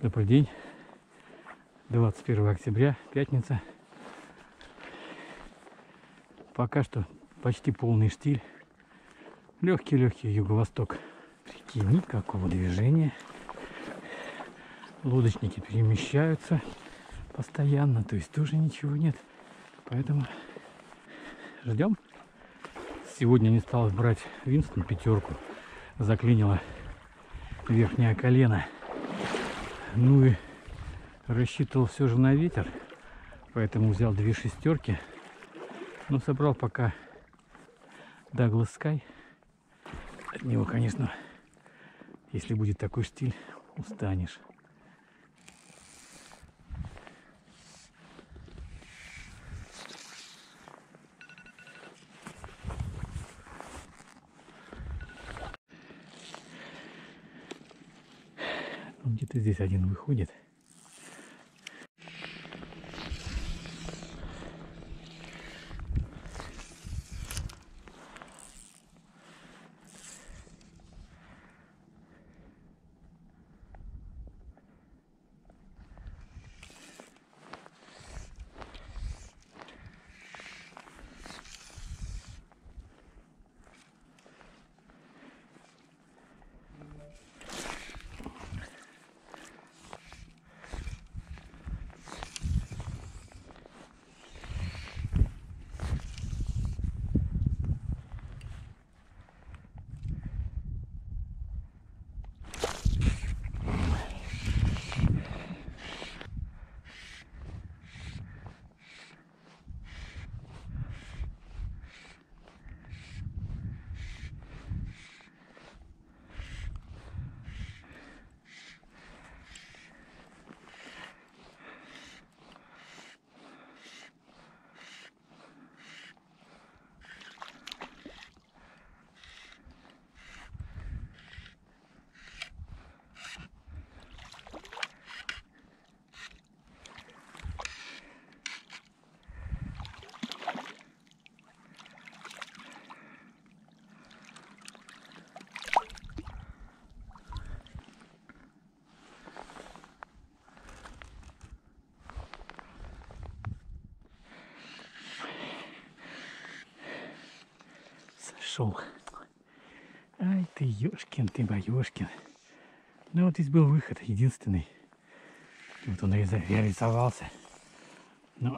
Добрый день. 21 октября, пятница. Пока что почти полный штиль. Легкий юго-восток. Прикинь, никакого движения. Лодочники перемещаются постоянно, то есть тоже ничего нет. Поэтому ждем. Сегодня не стал брать Винстон пятерку. Заклинило верхнее колено. Ну и рассчитывал все же на ветер, поэтому взял 2 шестерки. Но собрал пока Douglas Sky. От него, конечно, если будет такой штиль, устанешь. Где-то здесь один выходит. Сошел. Ай ты, ёшкин, ты баюшкин. Ну вот здесь был выход, единственный. Вот он реализовался. Но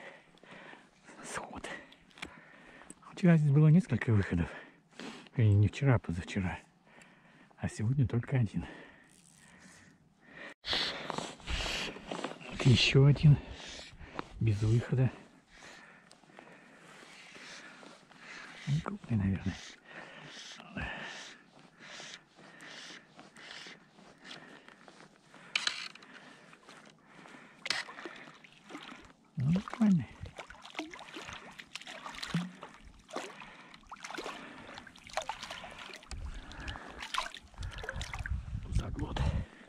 сход. Вчера здесь было несколько выходов. И не вчера, а позавчера. А сегодня только один. Вот еще один. Без выхода. Крупный, наверное. Ну, нормально. Заглот.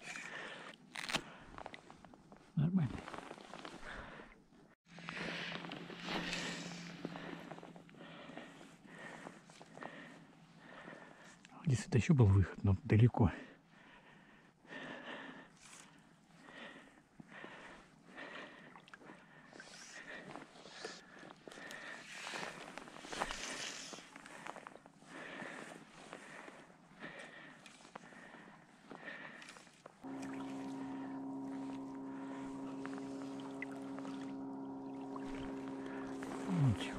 Нормально. Здесь это еще был выход, но далеко. Ничего.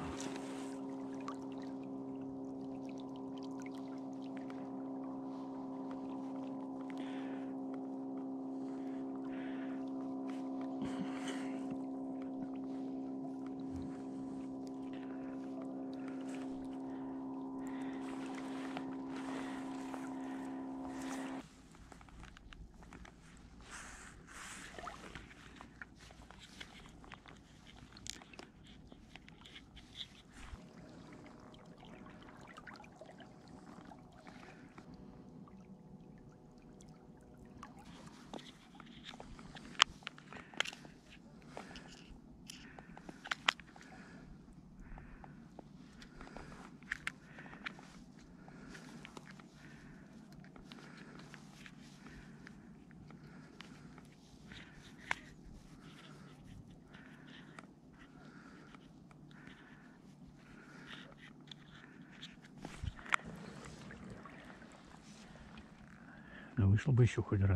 А вышел бы еще хоть раз.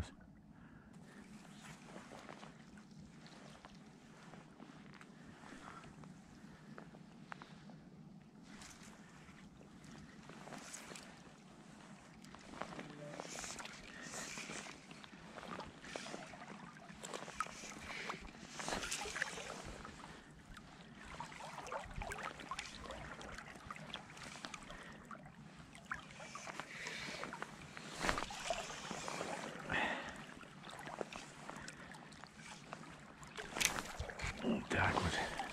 Так вот.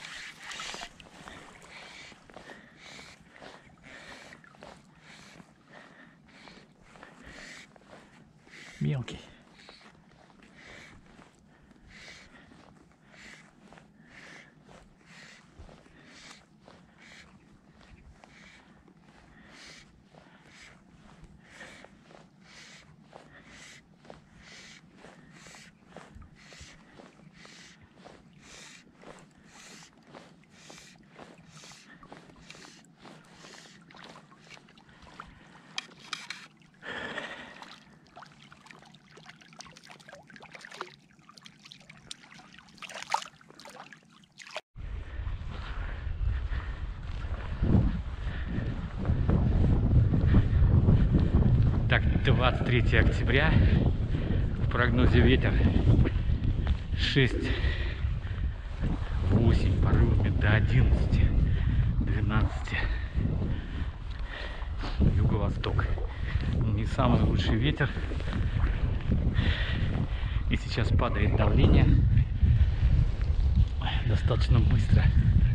Мелкий. Так, 23 октября. В прогнозе ветер 6-8, порывами до 11-12. Юго-восток. Не самый лучший ветер. И сейчас падает давление достаточно быстро.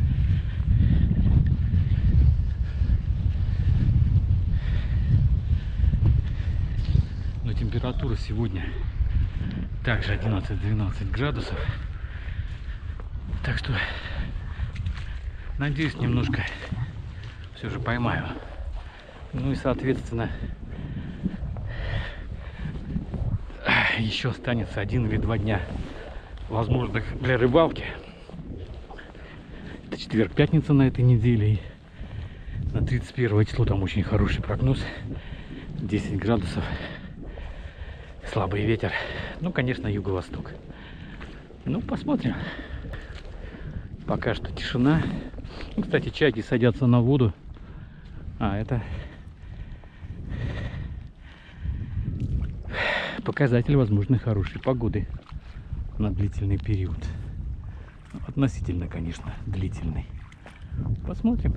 Но температура сегодня также 11-12 градусов. Так что надеюсь, немножко все же поймаю. Ну и соответственно еще останется 1 или 2 дня возможных для рыбалки. Это четверг, пятница на этой неделе. И на 31 число там очень хороший прогноз. 10 градусов. Слабый ветер. Ну, конечно, юго-восток. Ну, посмотрим. Пока что тишина. Ну, кстати, чайки садятся на воду. А это показатель возможной хорошей погоды на длительный период. Относительно, конечно, длительный. Посмотрим.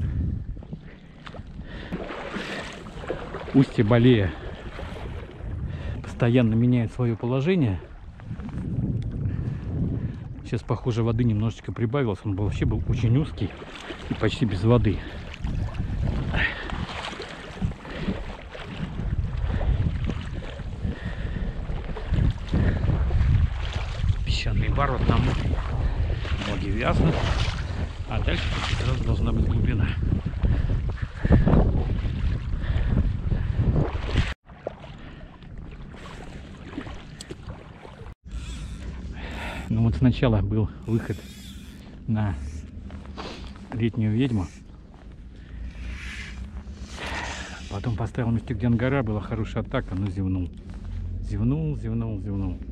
Устье Балея постоянно меняет свое положение. Сейчас, похоже, воды немножечко прибавилось. Он вообще был очень узкий и почти без воды. Песчаный бар вот там ноги вязнут, а дальше сразу должна быть глубина. Ну вот сначала был выход на летнюю ведьму. Потом поставил местик, где Ангара, была хорошая атака, но зевнул. Зевнул.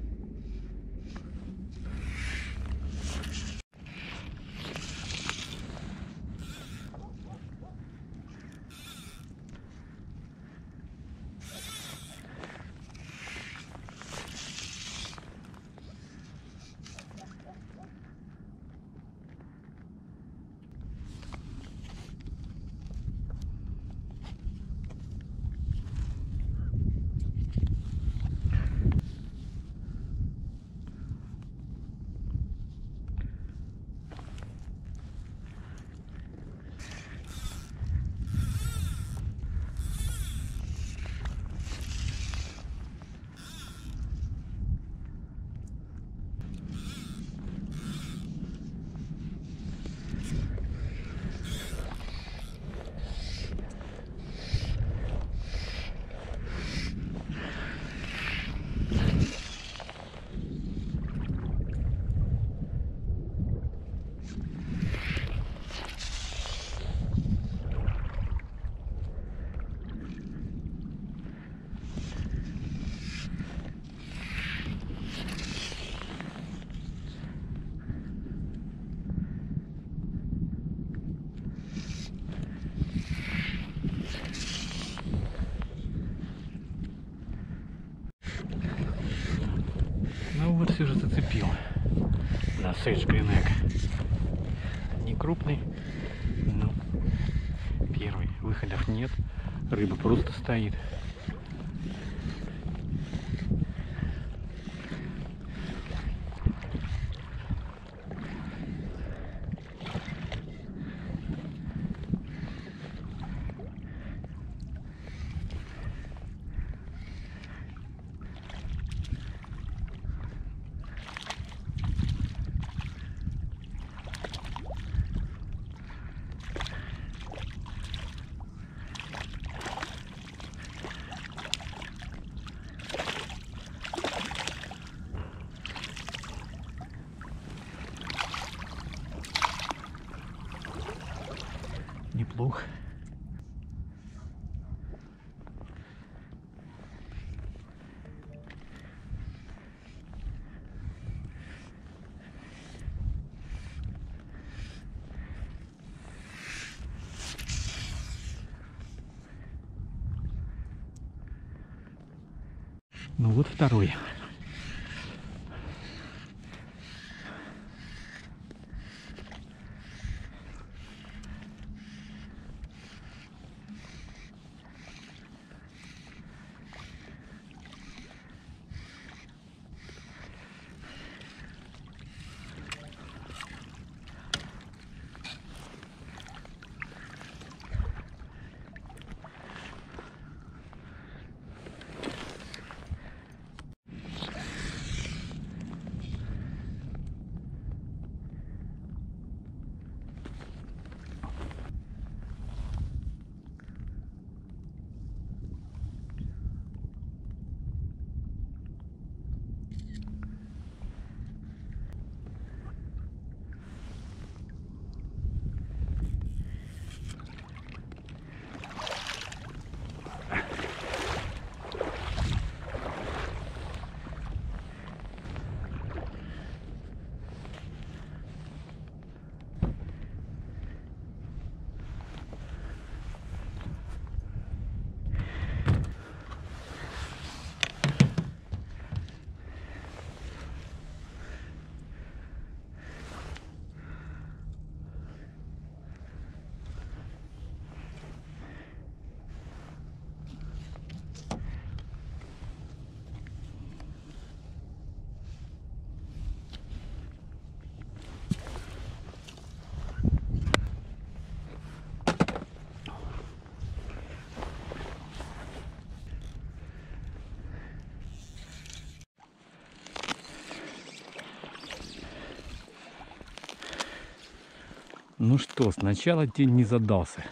вот все же зацепил на Sage Green Egg. Не крупный, но первый. Выходов нет, рыба просто стоит. Неплохо. Ну вот второй. Ну что, сначала день не задался.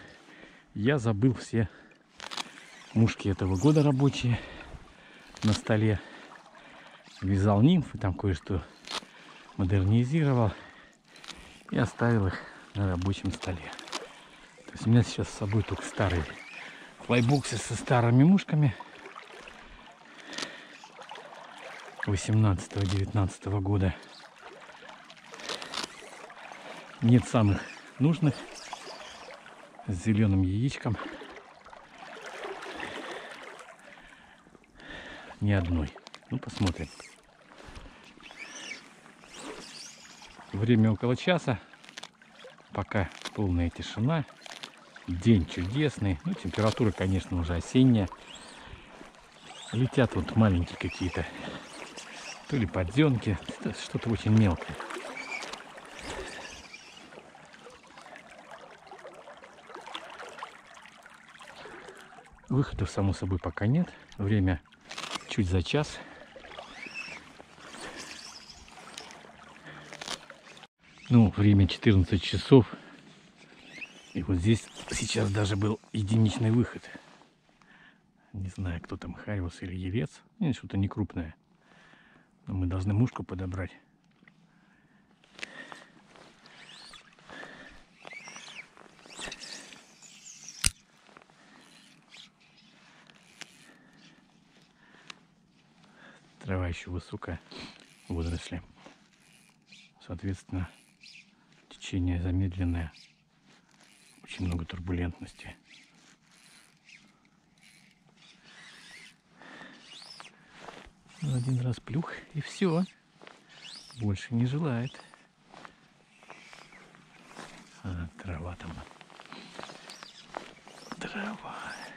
Я забыл все мушки этого года рабочие на столе. Вязал нимфы, там кое-что модернизировал и оставил их на рабочем столе. То есть у меня сейчас с собой только старые флайбоксы со старыми мушками 18-19 года. Нет самых нужных, с зеленым яичком, ни одной. Ну, посмотрим. Время около часа, пока полная тишина, день чудесный, ну, температура, конечно, уже осенняя. Летят вот маленькие какие-то, то ли подземки, что-то очень мелкое. Выходов, само собой, пока нет. Время чуть за час. Ну, время 14 часов. И вот здесь сейчас даже был единичный выход. Не знаю, кто там, хариус или елец. Нет, что-то не крупное. Но мы должны мушку подобрать. Трава еще высокая, водоросли. Соответственно, течение замедленное. Очень много турбулентности. Один раз плюх и все. больше не желает. Трава там. Трава.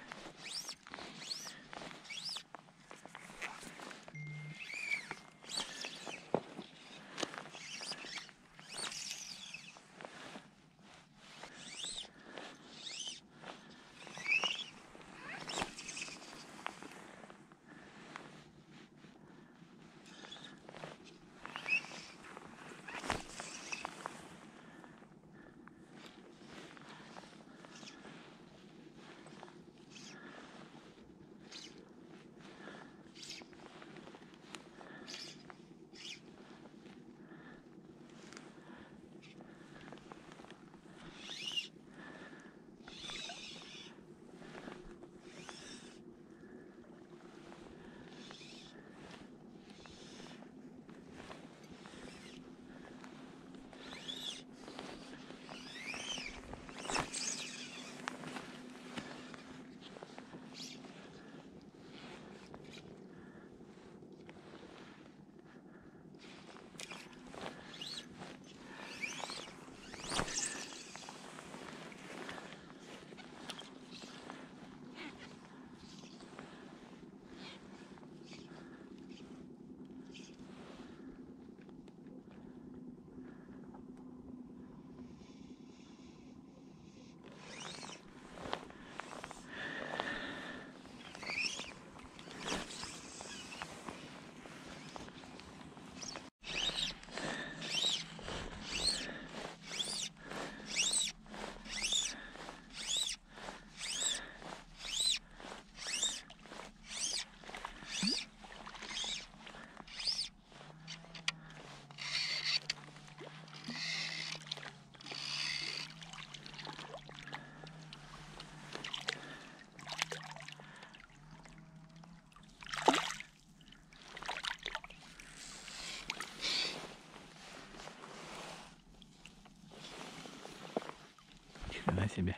На себе.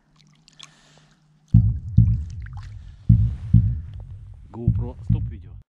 GoPro стоп видео.